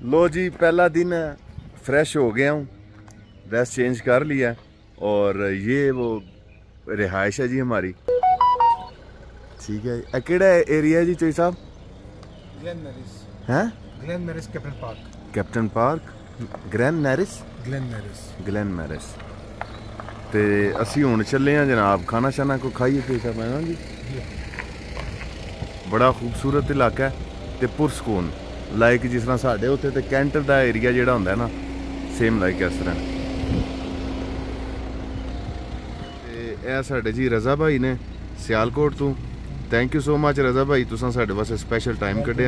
लो जी, पहला दिन फ्रेश हो गया हूँ, ड्रेस चेंज कर लिया और ये वो रिहाइश है जी हमारी। ठीक है, केड़ा एरिया है जी चोई साहब? Glen Maris. हैं? Glen Maris captain Park. Captain Park, Grand Maris, Glen Maris. Glen Maris. ते असी हुण चले हैं जनाब, खाना शाना को खाइए चोई साहब, है ना जी? बड़ा खूबसूरत इलाका है ते पुरसकून, लाइक जिस तरह साढ़े उत्थे ते कैंट दा एरिया जेह्ड़ा होंदा है ना, सेम लाइक इस तरह। ते ए साढ़े जी रज़ा भाई ने सियालकोट तो, thank you so much Raza भाई, तुसां साढ़े वास्ते स्पेशल टाइम कड्ढिया।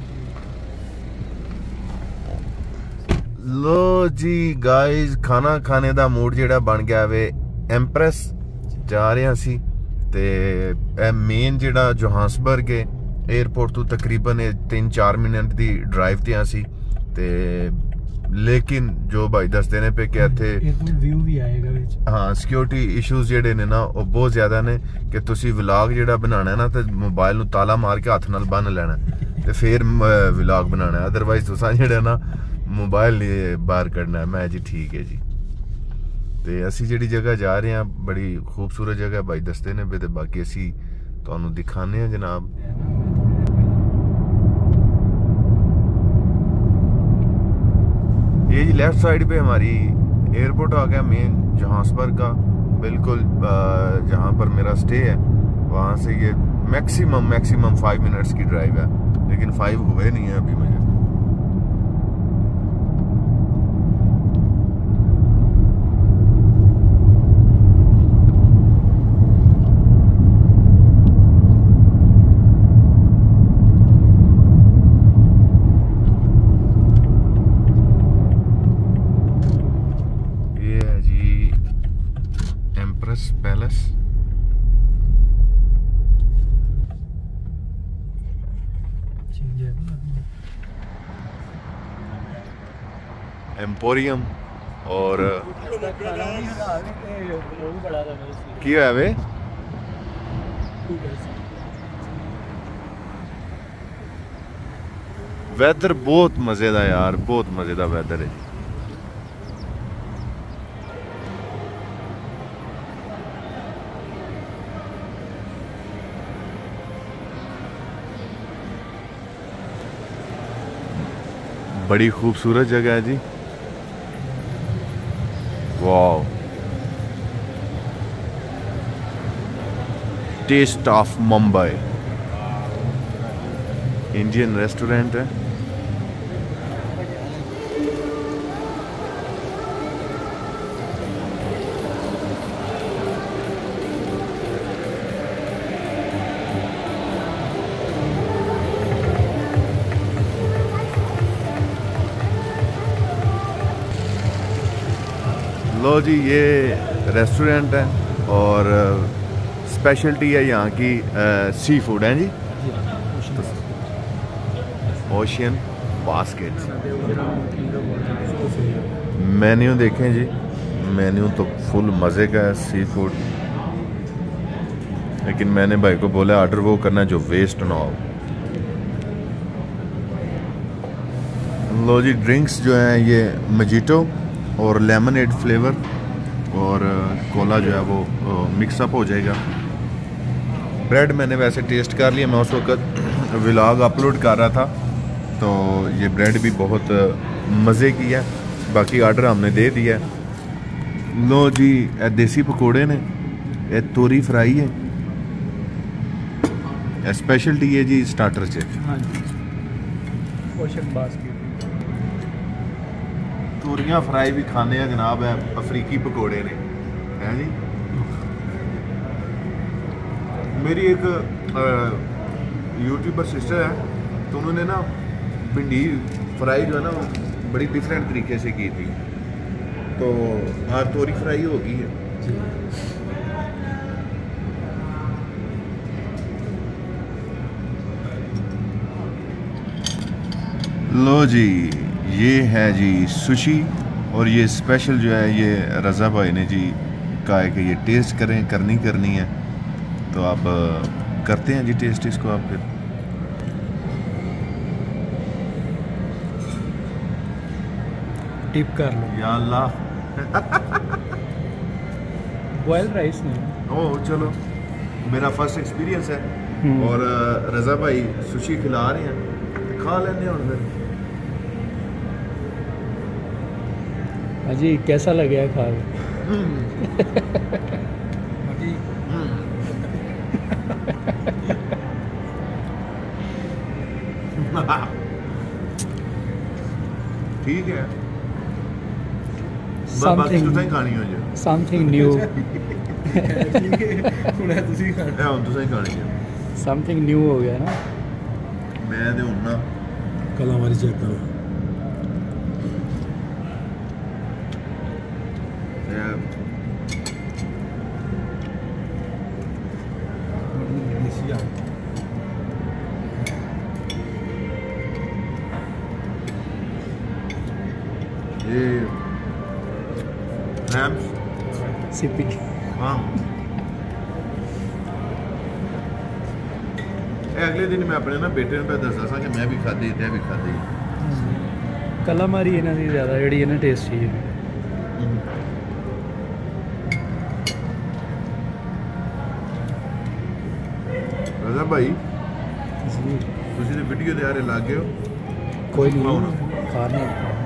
लो जी गाइस, खाना खाने दा मूड जेह्ड़ा बन गया वे एम्प्रेस जा रहे हैं असी। ते मेन जेह्ड़ा जोहान्सबर्ग है एयरपोर्ट तो तकरीबन 3-4 मिनट दी ड्राइव ते असी। ते लेकिन जो भाई दसदे ने पे कि इत्थे व्यू भी आएगा विच। हाँ, सिक्योरिटी इशूज जेह्ड़े ने ना वो बहुत ज्यादा ने कि तुसी व्लॉग जेह्ड़ा बनाना है ना ते मोबाइल नू ताला मार के हत्थ नाल बन्न लैना ते फिर व्लॉग बनाना है, अदरवाइज तुसां जेह्ड़ा ना मोबाइल बाहर कड्ढना है। मैं जी ठीक है जी। ते असी जेह्ड़ी जगह जा रहे हैं बड़ी खूबसूरत जगह भाई दसदे ने पे, ते बाकी असी तुहानू दिखाने हैं जनाब। ये जी लेफ्ट साइड पे हमारी एयरपोर्ट आ गया मेन जोहान्सबर्ग का, बिल्कुल जहाँ पर मेरा स्टे है वहाँ से ये मैक्सिमम 5 मिनट्स की ड्राइव है, लेकिन 5 हुए नहीं है अभी मुझे। पैलेस एम्पोरियम और क्या है वे वेदर बहुत मजे दा यार, बहुत मजे दा वेदर है। बड़ी खूबसूरत जगह है जी, wow. Taste of Mumbai Indian restaurant है। लो जी, ये रेस्टोरेंट है और स्पेशलिटी है यहाँ की सी फूड है जी, ओशियन बास्केट। मेन्यू देखें जी, मेन्यू तो फुल मज़े का है सी फूड, लेकिन मैंने भाई को बोला ऑर्डर वो करना जो वेस्ट ना हो। लो जी, ड्रिंक्स जो हैं ये मजीटो और लेमनेड फ्लेवर और कोला जो है वो मिक्सअप हो जाएगा। ब्रेड मैंने वैसे टेस्ट कर लिया, मैं उस वक्त व्लॉग अपलोड कर रहा था, तो ये ब्रेड भी बहुत मज़े की है। बाकी ऑर्डर हमने दे दिया। लो जी, देसी पकौड़े ने, ये तोरी फ्राई है, स्पेशलिटी है जी स्टार्टर च। तोरियां फ्राई भी खाने हैं जनाब, है अफ्रीकी पकौड़े ने, हैं जी। मेरी एक यूट्यूबर सिस्टर है, तो उन्होंने ना भिंडी फ्राई जो है ना बड़ी डिफरेंट तरीके से की थी, तो आज तोरी फ्राई हो गई है। लो जी, ये है जी सुशी, और ये स्पेशल जो है ये रज़ा भाई ने जी कहा है कि ये टेस्ट करनी है, तो आप करते हैं जी टेस्ट इसको आप फिर। टिप कर लो। या अल्लाह। बॉयल राइस नहीं। ओ चलो, मेरा फर्स्ट एक्सपीरियंस है। और रजा भाई सुशी खिला रहे हैं, तो खा लेने और फिर। अजी कैसा लगे खा के? ठीक है, बाकी तो नहीं खानी हो जाए। Something new. समथिंग न्यू हो गया ना। मैं तो हूं ना कल हमारी चेक करो। ये रैम्स सीपी। हाँ, अगले दिन मैं अपने ना बेटे ने दसदा सा कि मैं भी खाधी ते भी खाधी। कलामारी इन्हां दी ज़्यादा जिहड़ी है ना टेस्टी है। रजा भाई जी तुसी ते वीडियो दे आरे लाग गए हो। कोई खाओ नहीं खाना।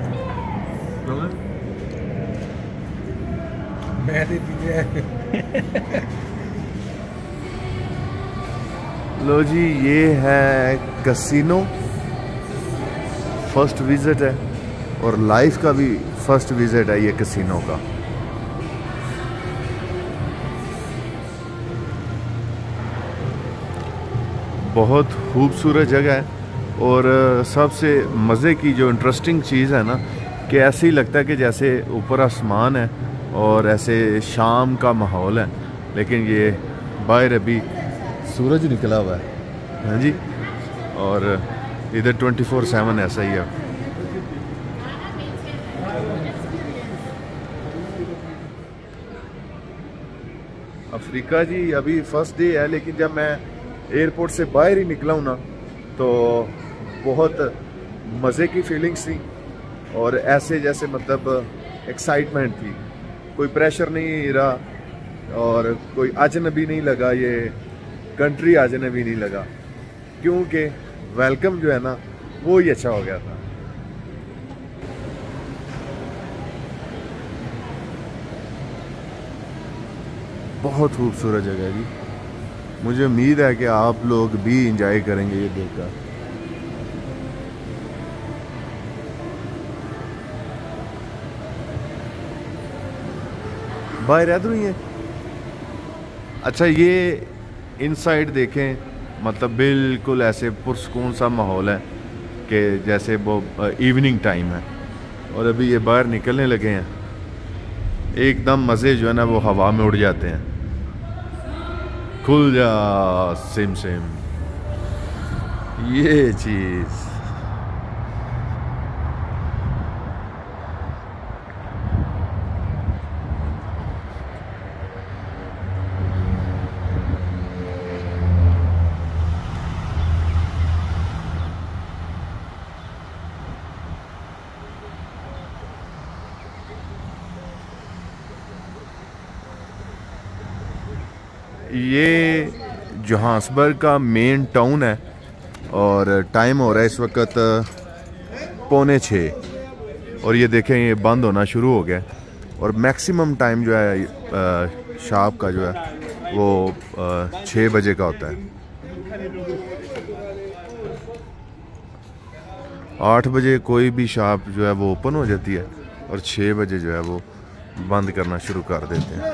मैं तो लो जी, ये है कैसीनो। फर्स्ट विजिट है और लाइफ का भी फर्स्ट विजिट है ये कैसीनो का। बहुत खूबसूरत जगह है और सबसे मज़े की जो इंटरेस्टिंग चीज़ है ना कि ऐसे ही लगता है कि जैसे ऊपर आसमान है और ऐसे शाम का माहौल है, लेकिन ये बाहर अभी सूरज निकला हुआ है। हाँ जी, और इधर 24/7 ऐसा ही है। अफ्रीका जी अभी फर्स्ट डे है, लेकिन जब मैं एयरपोर्ट से बाहर ही निकला हूँ ना तो बहुत मज़े की फीलिंग्स थी और ऐसे जैसे मतलब एक्साइटमेंट थी। कोई प्रेशर नहीं रहा और कोई अजनबी नहीं लगा, ये कंट्री अजनबी नहीं लगा, क्योंकि वेलकम जो है ना वो ही अच्छा हो गया था। बहुत खूबसूरत जगह है जी। मुझे उम्मीद है कि आप लोग भी इंजॉय करेंगे ये देखकर। बाहर इधर ही है। अच्छा, ये इनसाइड देखें, मतलब बिल्कुल ऐसे पुरसकून सा माहौल है कि जैसे वो इवनिंग टाइम है और अभी ये बाहर निकलने लगे हैं। एकदम मज़े जो है ना वो हवा में उड़ जाते हैं। खुल जा सिम सिम, ये चीज़। ये जोहान्सबर्ग का मेन टाउन है और टाइम हो रहा है इस वक्त 5:45 और ये देखें ये बंद होना शुरू हो गया और मैक्सिमम टाइम जो है शॉप का जो है वो 6 बजे का होता है। 8 बजे कोई भी शॉप जो है वो ओपन हो जाती है और 6 बजे जो है वो बंद करना शुरू कर देते हैं।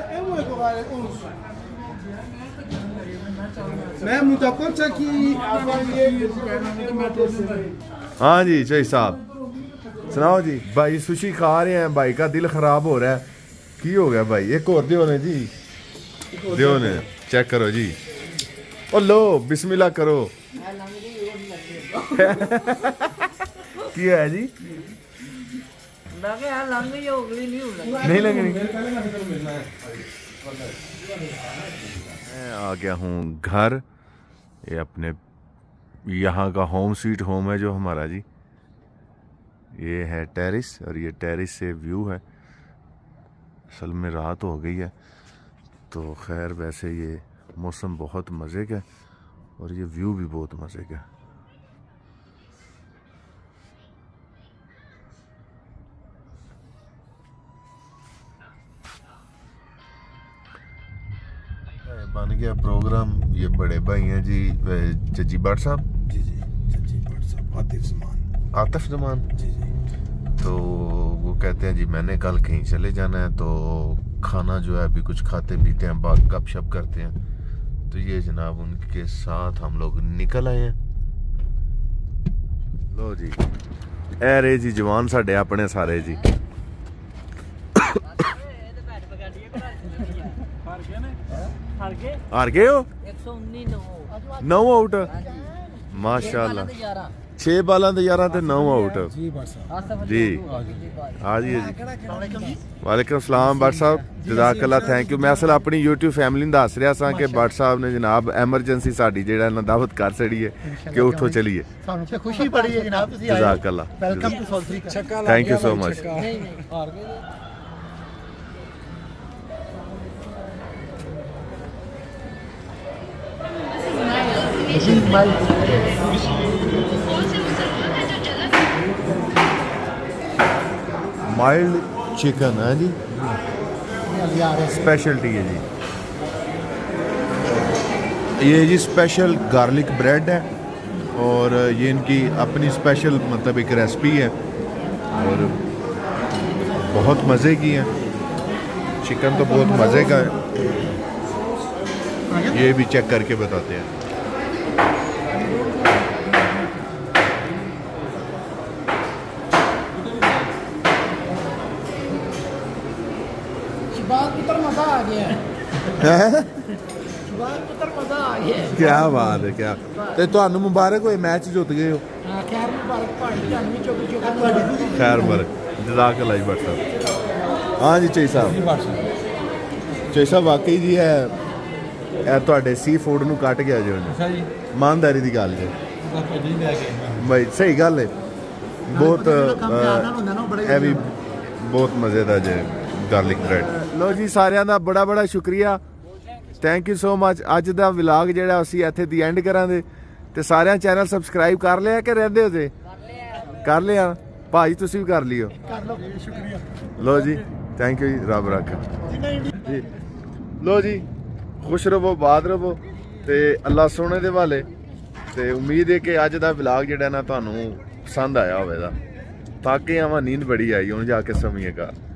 हाँ जी जय साहब, सुनाओ जी। भाई सुशी खा रहे हैं, भाई का दिल खराब हो रहा है। की हो गया भाई? एक और दियो ने जी, दियो ने, चेक करो जी। ओ लो बिस्मिल्लाह करो। की है जी? नहीं लगनी। मैं आ गया हूँ घर। ये अपने यहाँ का होम स्वीट होम है जो हमारा जी। ये है टेरिस और ये टेरिस से व्यू है। असल में रात हो गई है तो खैर वैसे ये मौसम बहुत मज़े का और ये व्यू भी बहुत मज़े का। बन गया प्रोग्राम। ये बड़े भाई हैं जी जज्जी भट्ट साहब। जी जी जज्जी भट्ट साहब, आतिफ जमान। जी जी। तो वो कहते हैं जी मैंने कल कहीं चले जाना है तो खाना जो है अभी कुछ खाते पीते हैं, बाद गपशप करते हैं। तो ये जनाब उनके साथ हम लोग निकल आए हैं। लो जी ए रे जी जवान साढ़े अपने सारे जी। हार गए हो 119 9 आउट माशाल्लाह। 6 बालों के 11 ते 9 आउट जी। हाँ जी जी वालेकुम सलाम भट्ट साहब, जज़ाकल्लाह थैंक यू। मैं असल अपनी यूट्यूब फैमिली दस रहा सा कि भट्ट साहब ने जनाब एमरजेंसी साड़ी जेड़ा ना दावत कर छड़ी है कि उठो चलिए। खुशी बड़ी है जनाब, जज़ाकल्लाह, welcome to South Africa. Thank you so much. Mild chicken है जी, स्पेशलिटी है जी। ये जी स्पेशल गार्लिक ब्रेड है और ये इनकी अपनी स्पेशल मतलब एक रेसिपी है और बहुत मज़े की है। चिकन तो बहुत मज़े का है, ये भी चेक करके बताते हैं। मजा आ गया क्या बात है, क्या ते ਤੁਹਾਨੂੰ मुबारक होए मैच जित गए हो। खैर मुबारक खैर मुबारक, जज़ाकल्लाह भट्ट साहब। हाँ जी चई साहब वाकई जी है ਤੁਹਾਡੇ सी फूड ਨੂੰ ਕੱਟ ਗਿਆ ਜੀ ਉਹਨੇ। ਇਮਾਨਦਾਰੀ ਦੀ ਗੱਲ ਜੀ भाई, सही गल है बहुत। ਇਹ ਵੀ बहुत मज़े ਦਾ जे गार्लिक ब्रेड। लो जी सारिਆਂ ਦਾ बड़ा बड़ा शुक्रिया, थैंक यू सो मच। ਅੱਜ ਦਾ ਵਲੌਗ ਜਿਹੜਾ ਅਸੀਂ ਇੱਥੇ ਦੀ ਐਂਡ ਕਰਾਂਗੇ ਤੇ ਸਾਰਿਆਂ ਚੈਨਲ ਸਬਸਕ੍ਰਾਈਬ ਕਰ ਲਿਆ ਕਿ ਰਹਿੰਦੇ ਹੋ ਜੇ? ਕਰ ਲਿਆ ਭਾਈ, ਤੁਸੀਂ ਵੀ ਕਰ ਲਿਓ। शुक्रिया। लो जी थैंक यू जी, रब रखा जी। लो जी खुश रवो, बाद रवो ते अल्लाह सोने दे वाले। ते उम्मीद है कि अज दा व्लॉग जेड़ा ना तुहानू पसंद आया होवेगा। ताकि आवां नींद बड़ी आई, हुण जाके समीए घर।